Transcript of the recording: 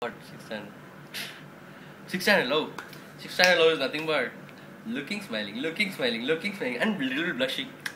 What? 600. 600 low. 600 low is nothing but looking, smiling, and little blushing.